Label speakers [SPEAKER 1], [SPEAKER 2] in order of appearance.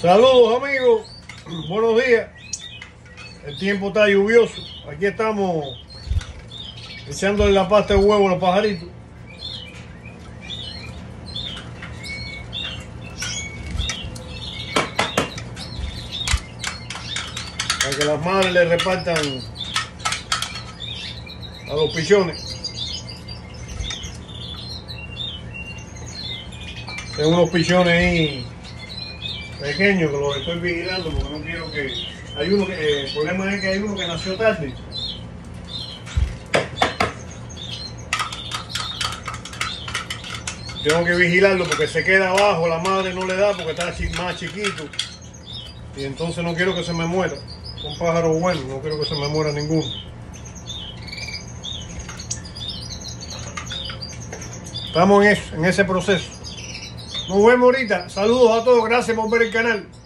[SPEAKER 1] Saludos amigos, buenos días. El tiempo está lluvioso. Aquí estamos echándole la pasta de huevo a los pajaritos. Para que las madres le repartan a los pichones. Tengo unos pichones ahí pequeños que los estoy vigilando porque no quiero que... Hay uno que... el problema es que hay uno que nació tarde. Tengo que vigilarlo porque se queda abajo, la madre no le da porque está más chiquito. Y entonces no quiero que se me muera. Son pájaros buenos, no quiero que se me muera ninguno. Estamos en eso, en ese proceso. Nos vemos ahorita. Saludos a todos, gracias por ver el canal.